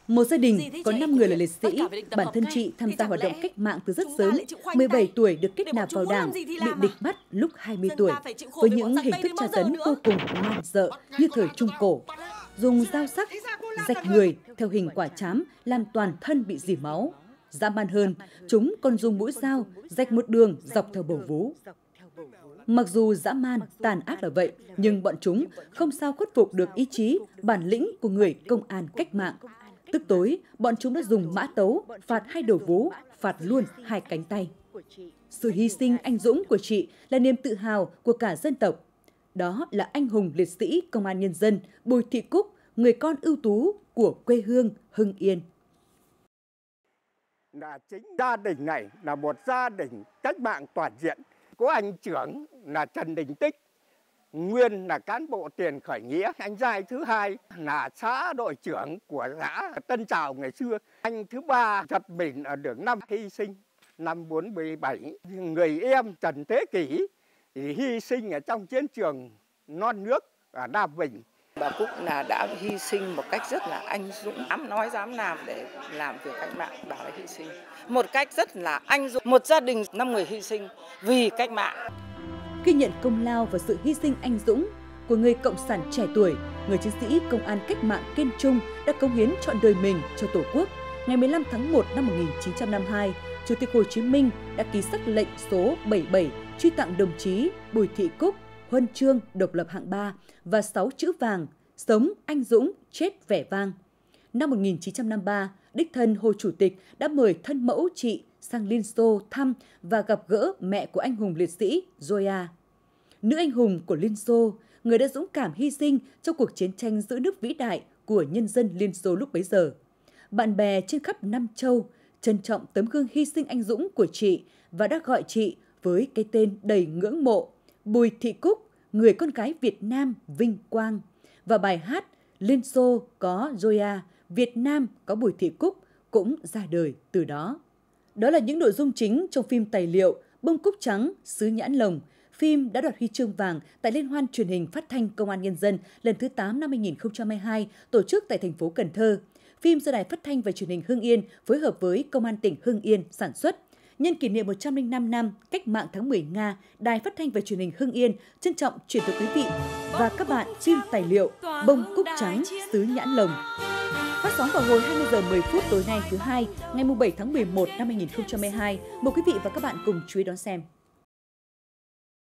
Một gia đình có 5 người là liệt sĩ, bản thân chị tham gia hoạt động cách mạng từ rất sớm, 17 tuổi được kết nạp vào Đảng, bị địch bắt lúc 20 tuổi, với những hình thức tra tấn vô cùng man rợ như thời Trung Cổ. Dùng dao sắc, rạch người theo hình quả trám làm toàn thân bị rỉ máu. Dã man hơn, chúng còn dùng mũi dao rạch một đường dọc theo bầu vú. Mặc dù dã man, tàn ác là vậy, nhưng bọn chúng không sao khuất phục được ý chí, bản lĩnh của người công an cách mạng. Tức tối, bọn chúng đã dùng mã tấu phạt 2 đầu vú, phạt luôn 2 cánh tay. Sự hy sinh anh dũng của chị là niềm tự hào của cả dân tộc. Đó là anh hùng liệt sĩ Công an Nhân dân Bùi Thị Cúc, người con ưu tú của quê hương Hưng Yên. Chính gia đình này là một gia đình cách mạng toàn diện. Có anh trưởng là Trần Đình Tích, nguyên là cán bộ tiền khởi nghĩa. Anh trai thứ hai là xã đội trưởng của xã Tân Trào ngày xưa. Anh thứ ba giật mình ở đường 5 hy sinh năm 47. Người em Trần Thế Kỷ thì hy sinh ở trong chiến trường non nước ở Nam Bình. Bà Cúc đã hy sinh một cách rất là anh dũng, dám nói dám làm để làm việc cách mạng. Bà đã hy sinh một cách rất là anh dũng. Một gia đình 5 người hy sinh vì cách mạng. Ghi nhận công lao và sự hy sinh anh dũng của người cộng sản trẻ tuổi, người chiến sĩ công an cách mạng kiên trung đã cống hiến trọn đời mình cho Tổ quốc. Ngày 15 tháng 1 năm 1952, Chủ tịch Hồ Chí Minh đã ký sắc lệnh số 77 truy tặng đồng chí Bùi Thị Cúc huân chương độc lập hạng 3 và 6 chữ vàng: sống anh dũng, chết vẻ vang. Năm 1953, đích thân Hồ Chủ tịch đã mời thân mẫu chị sang Liên Xô thăm và gặp gỡ mẹ của anh hùng liệt sĩ Zoya. Nữ anh hùng của Liên Xô, người đã dũng cảm hy sinh trong cuộc chiến tranh giữ nước vĩ đại của nhân dân Liên Xô lúc bấy giờ. Bạn bè trên khắp Nam Châu trân trọng tấm gương hy sinh anh dũng của chị và đã gọi chị với cái tên đầy ngưỡng mộ: Bùi Thị Cúc, người con gái Việt Nam vinh quang. Và bài hát Liên Xô có Zoya, Việt Nam có Bùi Thị Cúc cũng ra đời từ đó. Đó là những nội dung chính trong phim tài liệu Bông Cúc Trắng, Sứ Nhãn Lồng. Phim đã đoạt huy chương vàng tại Liên hoan truyền hình phát thanh Công an Nhân dân lần thứ 8 năm 2022 tổ chức tại thành phố Cần Thơ. Phim do Đài Phát thanh và Truyền hình Hưng Yên phối hợp với Công an tỉnh Hưng Yên sản xuất. Nhân kỷ niệm 105 năm Cách mạng tháng 10 Nga, Đài Phát thanh và Truyền hình Hưng Yên trân trọng chuyển tới quý vị và các bạn phim tài liệu Bông Cúc Trắng, Sứ Nhãn Lồng. Phát sóng vào hồi 20 giờ 10 phút tối nay thứ Hai, ngày 7 tháng 11 năm 2022. Mời quý vị và các bạn cùng chú ý đón xem.